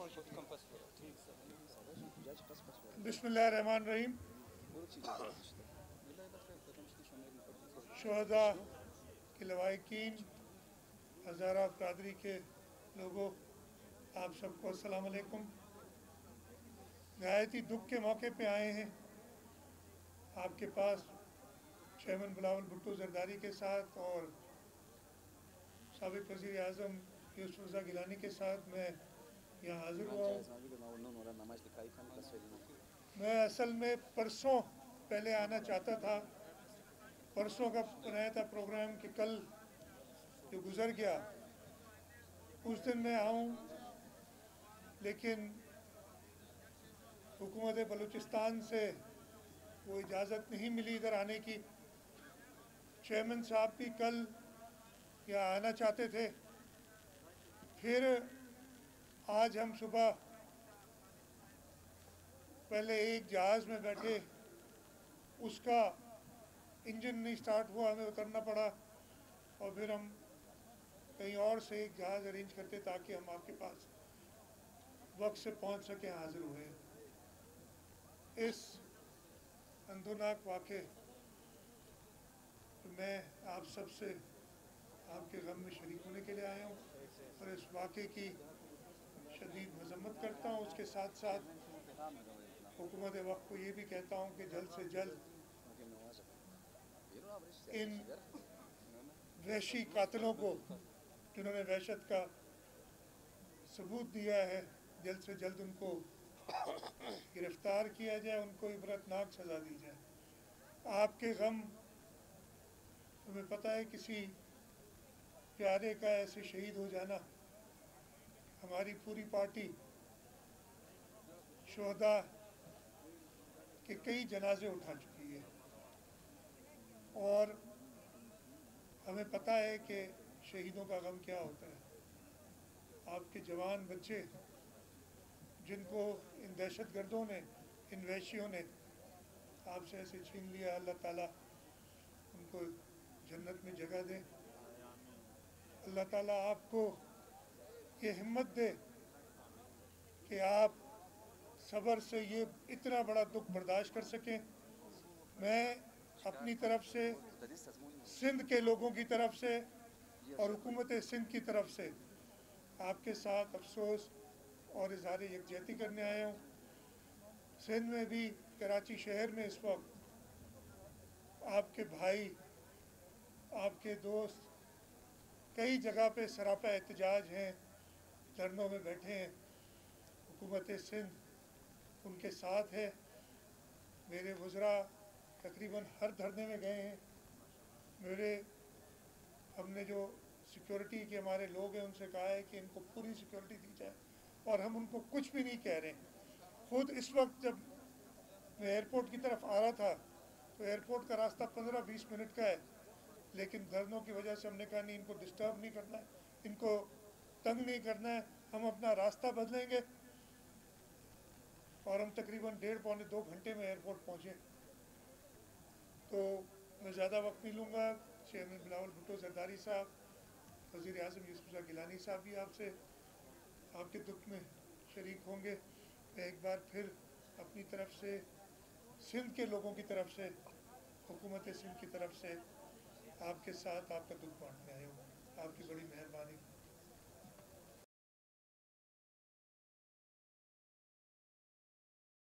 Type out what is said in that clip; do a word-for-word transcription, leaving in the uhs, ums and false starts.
बिस्मिल्लाहिर्रहमानिर्रहीम। शुहदा के लवाहिकीन, हज़ारा बरादरी के लोगों, आप सबको अस्सलाम वालेकुम। नहायत ही दुख के मौके पे आए हैं आपके पास चेयरमैन बिलावल भुट्टो जरदारी के साथ और साबिक़ वज़ीर आज़म यूसुफ रज़ा गिलानी के साथ मैं यहाँ हाज़िर हुआ हूँ। मैं असल में परसों पहले आना चाहता था, परसों का बनाया था प्रोग्राम कि कल जो गुज़र गया उस दिन मैं आऊँ, लेकिन हुकूमत बलूचिस्तान से वो इजाज़त नहीं मिली इधर आने की। चेयरमैन साहब भी कल यहाँ आना चाहते थे। फिर आज हम सुबह पहले एक जहाज़ में बैठे, उसका इंजन नहीं स्टार्ट हुआ, हमें उतरना पड़ा और फिर हम कहीं और से एक जहाज़ अरेंज करते ताकि हम आपके पास वक्त से पहुंच सकें, हाज़िर हुए। इस अंदोनाक वाक़े तो मैं आप सब से आपके गम में शरीक होने के लिए आया हूँ और इस वाक़े की शदीद मज़म्मत करता हूँ। उसके साथ साथ हुकूमत वक्त को ये भी कहता हूँ कि जल्द से जल्द इन वहशी कातिलों को जिन्होंने वहशत का सबूत दिया है, जल्द से जल्द उनको गिरफ़्तार किया जाए, उनको इबरतनाक सज़ा दी जाए। आपके गम, तुम्हें पता है किसी प्यारे का ऐसे शहीद हो जाना, हमारी पूरी पार्टी शुहदा के कई जनाजे उठा चुकी है और हमें पता है कि शहीदों का गम क्या होता है। आपके जवान बच्चे जिनको इन दहशतगर्दों ने, इन वहशियों ने आपसे ऐसे छीन लिया, अल्लाह ताला उनको जन्नत में जगह दे। अल्लाह ताला आपको ये हिम्मत दे कि आप सब्र से ये इतना बड़ा दुख बर्दाश्त कर सकें। मैं अपनी तरफ से, सिंध के लोगों की तरफ से और हुकूमत सिंध की तरफ से आपके साथ अफसोस और इज़हार यकजहती करने आया हूँ। सिंध में भी, कराची शहर में इस वक्त आपके भाई, आपके दोस्त कई जगह पे सरापा एहतजाज हैं, धरनों में बैठे हैं। हुकूमत सिंध उनके साथ है। मेरे वज़रा तकरीबन हर धरने में गए हैं। मेरे हमने जो सिक्योरिटी के हमारे लोग हैं उनसे कहा है कि इनको पूरी सिक्योरिटी दी जाए और हम उनको कुछ भी नहीं कह रहे। खुद इस वक्त जब मैं एयरपोर्ट की तरफ आ रहा था तो एयरपोर्ट का रास्ता पंद्रह बीस मिनट का है, लेकिन धरनों की वजह से हमने कहा नहीं, इनको डिस्टर्ब नहीं करना है, इनको तंग नहीं करना है, हम अपना रास्ता बदलेंगे। और हम तकरीबन डेढ़ पौने दो घंटे में एयरपोर्ट पहुँचे। तो मैं ज़्यादा वक्त नहीं लूँगा। चेयरमैन बिलावल भुट्टो जरदारी साहब, वज़ीर आज़म यूसुफ रज़ा गिलानी साहब भी आपसे आपके दुख में शरीक होंगे। मैं एक बार फिर अपनी तरफ से, सिंध के लोगों की तरफ से, हुकूमत सिंध की तरफ से आपके साथ आपका दुख बांटने आया हूँ। आपकी बड़ी मेहरबानी।